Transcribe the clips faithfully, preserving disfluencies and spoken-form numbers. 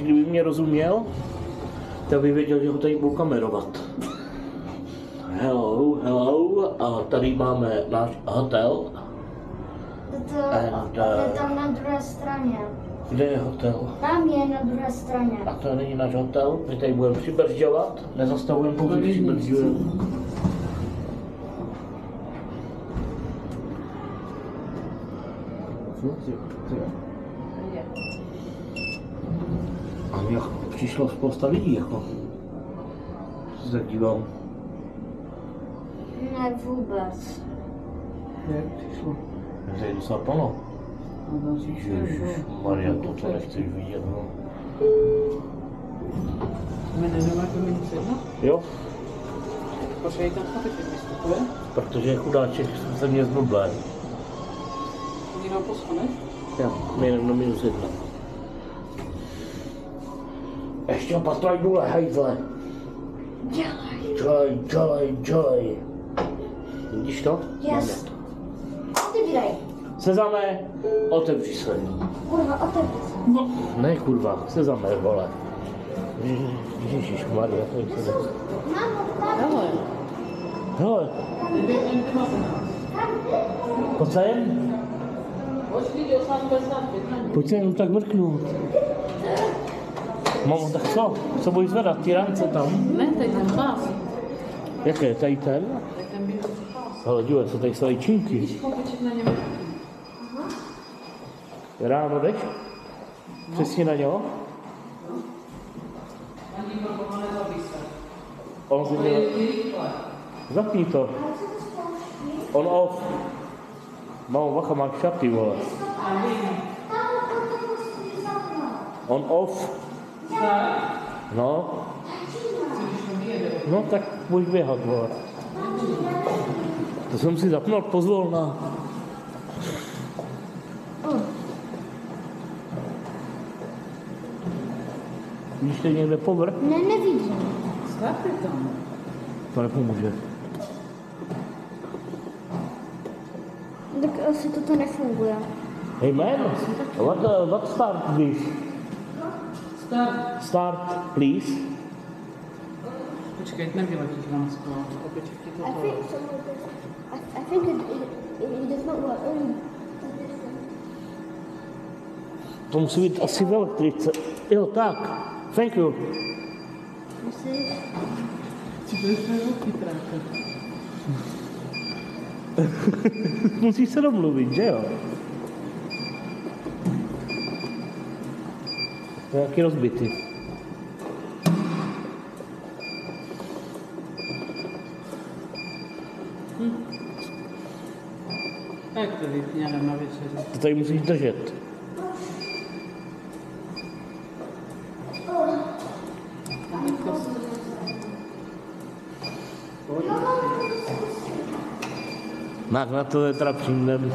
Ještě kdyby mě rozuměl, tak by věděl, že ho tady budu kamerovat. Hello, hello, a tady máme náš hotel. To And, je uh, tam na druhé straně. Kde je hotel? Tam je na druhé straně. A to není náš hotel, my tady budeme přibržďovat, nezastavujeme, pouze přibržďujeme. A mě přišlo spousta lidí, jako. Se tak dívám. Ne vůbec. Jak přišlo? Je tady docela plno. Ježišmarja, to to nechceš vidět, no. Jmenujeme to minus jedna? Jo, Pošlej tam chlapeček vystupuje. protože chudáček se mě zblblé. Někdo posune? Jo, my jdeme na minus jedna. Ještě opatraj důle, hejzle. Dělej. Dělej, dělej, dělej. Vidíš to? Yes. Otevíraj. Sezame, otevři se. Kurva, otevři se. No, ne kurva, sezame, vole. Ježišmarja, to je to. Mámo, tam. Hele. Hele, pojď sem. Pojď sem, jenom tak mrknout. Mamo, tak co? Co budeš zvedat? Ty rance tam? Ne, tady ten pás. Jaké, tady ten? Tady ten bílý pás. Ale dívej, co tady jsou činky. Vidíš, chlapeček na něm. Ráno jdeš? Přesně na něho? Ani pro nezabij se. On si měl... Zapni to. On off. Mamo, bacha, máš šaty, vole. On off. No. No, tak můžeš běhat, vole. To jsem si zapnul pozvolna. Vidíš tady někde povrch? Ne, nevidím. Skápej tam. To nepomůže. Tak asi toto nefunguje. Hey man, what, uh, what start please? Start. Start please. Počkej, nevyletíš na nás, chlapeček ti to I think so. I, I think it, it, it does not work. To musí být asi v elektrice. Jo, tak. Thank you. Myslíš? Ty budeš velký tráka. Musíš se domluvit, že jo? To je jaký rozbitý. Hm. Jak to vypně, jdem na večeři. To tady musíš držet. Tak na to je teda přijdem.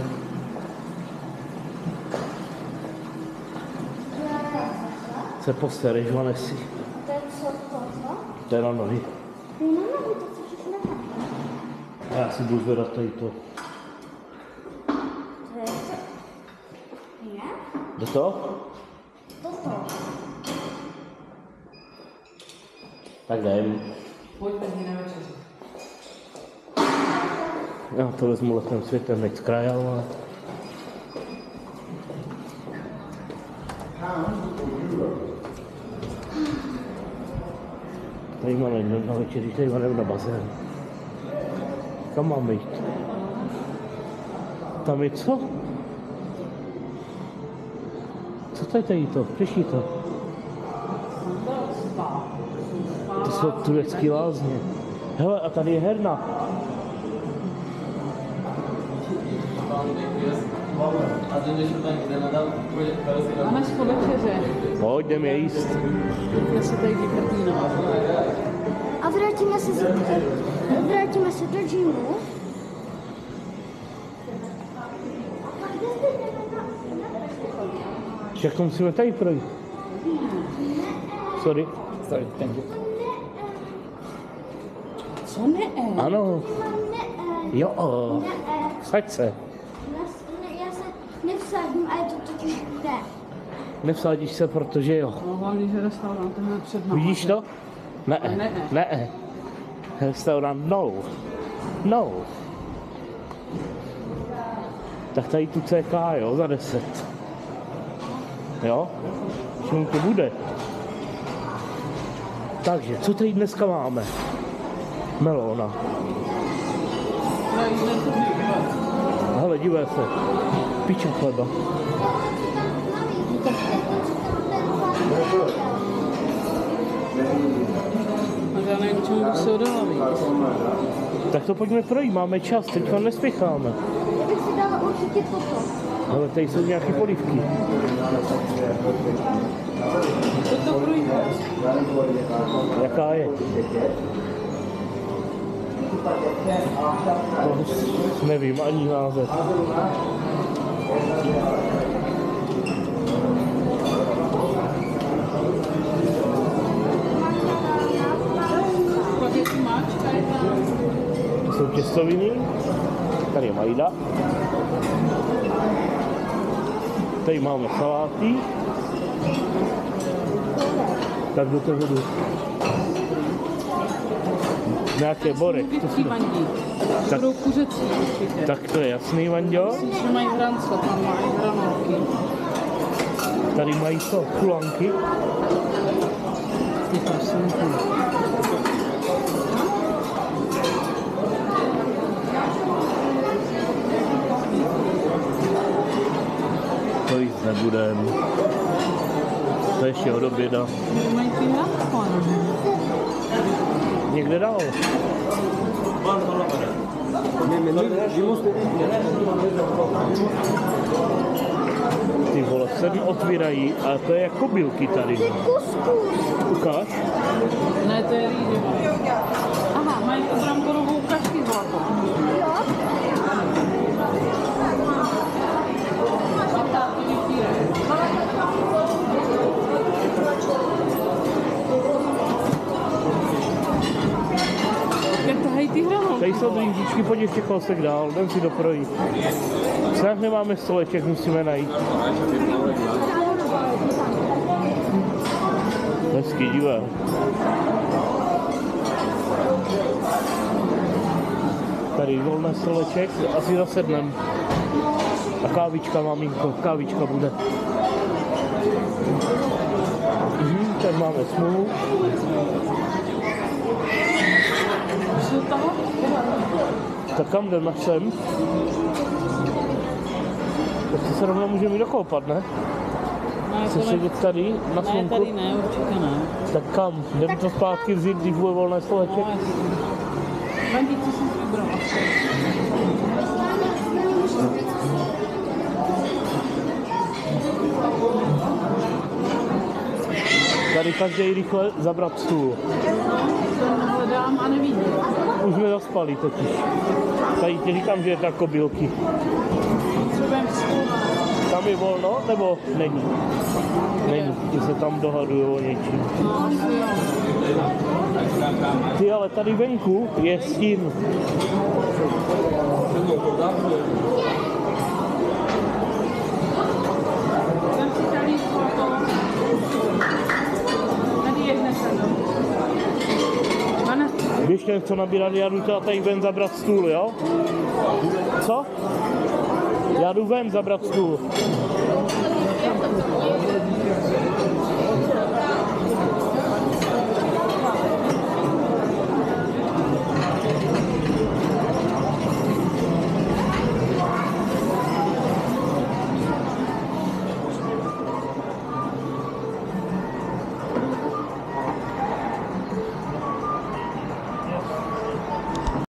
Se postereš, Vanesi. To je co, to, co? To je na nohy. No, no, no, to chceš nechat. A já si budu zvedat tady to. To je co? Ne? Jde to? Toto. Tak jdem. Pojďme na večeři. Já to vezmu letem světem, nech zkrajal, ale... Tady máme na večeři, tady máme na bazén. Kam máme jít? Tam je co? Co to je tady to? Přešli to. To jsou turecký lázně. Hele, a tady je herna. Máme po večeře. Pojď, jdeme jíst. Já se tady vyprdíme. A vrátíme se, z- vrátíme se do gymu. Však to musíme tady projít. Sorry. Sorry, thank you. Co ne? Ano. Ne, Jo, o. ne, Saď se. já, se- ne, já se nevsadím, ale to totiž jde. Nevsadíš se, protože jo. No hlavně, že restaurant je před námi. Vidíš to? Ne, Ne. ne. Restaurant no. No. Tak tady tu C K, jo, za deset. Jo? Čemu to bude? Takže, co tady dneska máme? Melona. Hele, dívej se. Piča chleba. A já nevím, čemu bych se odala víc. Tak to pojďme projít, máme čas, teď vám nespěcháme. Já bych si dala určitě toto. Ale tady jsou nějaké polívky. Co to projít? Jaká je? To nevím, ani název. Spaghetti máčka je tam. To jsou těstoviny. Tady je majda. Tady máme saláty. Tak do toho jdu. Nějaké borek. To Dětský jsou... vandí. To Tak- budou kuřecí určitě. Tak to je jasný, Vanďo. Myslím, že mají hrance, tam mají hranolky. Tady mají to, kulanky. Ty prosím. To jíst nebudem. To je ještě od oběda. Mají ty hrance. Někde dál. Ty vole, sedm otvírají, ale to je jako kobylky tady. Kuskus. Ukáž? Ne, to je rýže. Aha, mají tu bramborovou kašky zlatou. Jo. Jak tahají ty hranolky? Tady jsou dřížičky, pojď ještě kousek dál, jdem si doprojít. Snad nemáme stoleček, musíme najít. Hezký, dívej. Tady volný stoleček, asi zasednem. A kávička, maminko, kávička bude. Mhm, tak máme smůlu. Co toho? Tak kam jdem, až sem? Tak se rovnou můžeme jít dokoupat, ne? Ne, Chceš to ne. sedět tady na Ne, slunku? tady ne, určitě ne. Tak kam? Jdem to zpátky vzít, když bude volné stoleček? No, jasně. Vandí, co jsi vybral? Tady každý rychle zabrat stůl. Ten hledám a nevidím. Už jsme zaspali totiž. Tady ti říkám, že je tak kobylky. Potřebujeme stůl. Tam je volno, nebo není? Není, ti se tam dohadují o něčím. No, asi jo. Ty, ale tady venku je stín. Jsem si tady foto. Tady je hned ten. Mana, Když ten chce nabírat, já jdu teda tady ven zabrat stůl, jo? Co? Já jdu ven zabrat stůl.